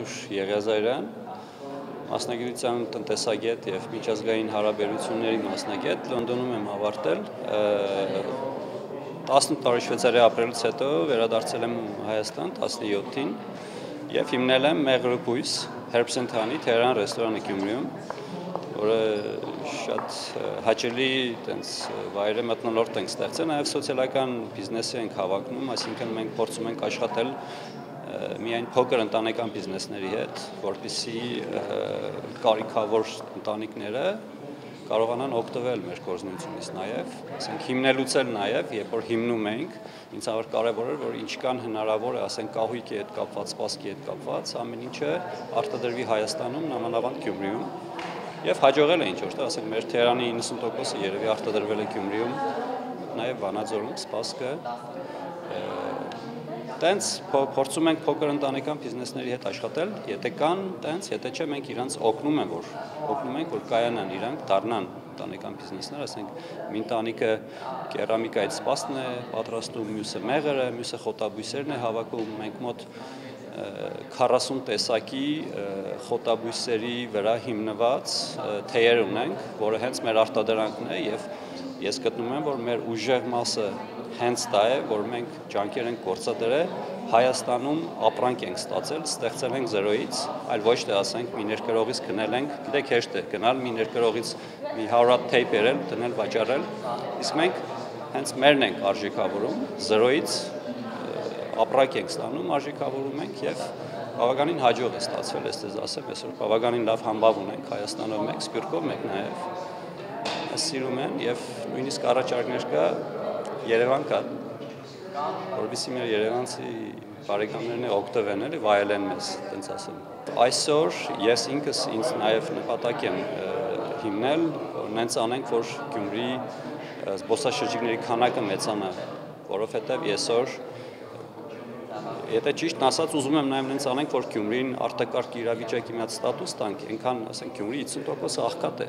Արթուր Եղիազարյան, մասնագիտությամբ տնտեսագետ և միջազգային հարաբերությունների մասնագետ, Լոնդոնում եմ ավարտել, 18 տարի Շվեյցարիա ապրելուց հետո վերադարձել եմ Հայաստան 17-ին և հիմնել եմ Մեղրուփույս Herbs and Honey Թեհրան ռեստորանը Գյումրիում, որը շատ հաճելի վայր է, մթնոլորտ ենք ստեղծել, նաև սոցիալական բիզնեսի ենք հավակնում, այսինքն մենք փորձում ենք աշխատել միայն փոքր ընտանեկան բիզնեսների հետ, որպեսզի կարիքավոր ընտանիքները կարողանան օգտվել մեր գործունեությունից նաև, ասենք հիմնելուց էլ նաև, երբ որ հիմնում ենք, ինձ համար կարևոր էր, որ ինչքան հնարավոր է, ասենք կահույքի հետ կապված, սպասքի հետ կապված, ամեն ինչը արտադրվի Հայաստանում, նամանավանդ Գյումրիում, եւ հաջողել է ինչ-որ, ասենք մեր Թեհրանի 90%-ը երևի արտադրվել է Գյումրիում, նաև Վանաձորում, սպասքը Տենց փորձում ենք փոքր ընտանեկան բիզնեսների հետ աշխատել, եթե կան, տենց, եթե չէ, մենք իրանց օգնում ենք, որ կայանան իրանք, դառնան ընտանեկան բիզնեսներ, ասենք մի ընտանիքը կերամիկայից սպասն է պատրաստում, մյուսը մեղրը, մյուսը խոտաբույսերն է հավաքում, մենք մոտ 40 տեսակի խոտաբույսերի վրա հիմնված թեյեր ունենք, որը հենց մեր արտադրանքն է եւ ես գտնում եմ, որ մեր ուժեղ մասը հենց դա է, որ մենք ջանքեր ենք գործադրել, Հայաստանում ապրանք ենք ստացել, ստեղծել ենք զրոյից, այլ ոչ թե ասենք մի ներկրողից գնել ենք, գիտեք հեշտ է գնալ մի ներկրողից մի 100 հատ թեյ բերել, դնել, վաճառել, իսկ մենք հենց մերն ենք արժեքավորում, զրոյից ապրանք ենք ստանում, արժեքավորում ենք եւ բավականին հաջող է ստացվել, ես ձեզ ասեմ, այսօր բավականին լավ համբավ ունենք Հայաստանով մեկ, Սփյուռքով մեկ նաեւ սիրում են եւ նույնիսկ առաջարկներ կա Երևան կա, որովհետեւ մեր երևանցի բարեկամներն օգտվեն էլի վայելեն մեզ, տենց ասեմ։ Այսօր ես ինքս ինձ նաեւ նպատակ եմ հիմնել, որ նենց անենք, որ Գյումրի զբոսաշրջիկների քանակը մեծանա, որովհետեւ այսօր Եթե ճիշտն ասած ուզում եմ նաև նենց անենք, որ Գյումրին արտակարգ իրավիճակի մի հատ ստատուս տանք, այնքան, ասենք, Գյումրի 50% աղքատ է։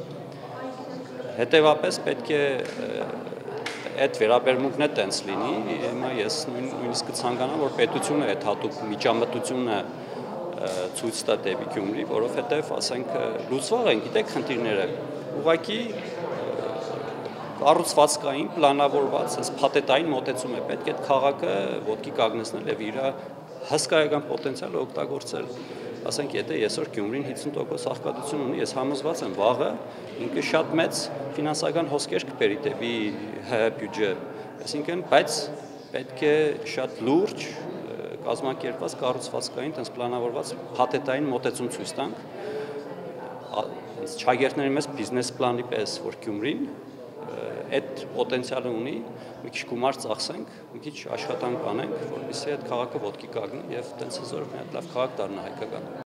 Հետևաբար պետք է այդ վերաբերմունքն է տենց լինի, հիմա ես նույնիսկ կցանկանամ, որ պետությունը այդ հատուկ միջամտությունը ցույց տա դեպի Գյումրի, որովհետև, ասենք, լուծվող են, գիտեք, խնդիրները, ուղղակի կառուցվածքային, պլանավորված, փաթեթային մոտեցում է պետք այդ քաղաքը ոտքի կանգնեցնել եւ իր հսկայական պոտենցիալը օգտագործել։ Ասենք, եթե այսօր Գյումրին 50% աղքատություն ունի, ես համոզված եմ, վաղը ինքը շատ մեծ ֆինանսական հոսքեր կբերի դեպի ՀՀ բյուջե, այսինքն, բայց պետք է շատ լուրջ կազմակերպված կառուցվածքային, տենց պլանավորված փաթեթային մոտեցում ցույց տանք, չագերտների մեծ բիզնես պլանի պես, որ Գյումրին այդ պոտենցիալը ունի, մի քիչ գումար ծախսենք, մի քիչ աշխատանք անենք, որպեսզի այդ քաղաքը ոտքի կանգնի եւ տենց հզոր մի հատ լավ քաղաք դառնա հայկական։